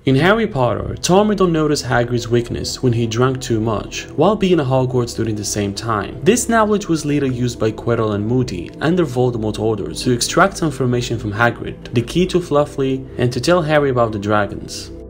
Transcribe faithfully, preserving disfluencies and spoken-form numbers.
In Harry Potter, Tom Riddle noticed Hagrid's weakness when he drank too much, while being at Hogwarts during the same time. This knowledge was later used by Quirrell and Moody under Voldemort orders to extract information from Hagrid, the key to Fluffy, and to tell Harry about the dragons.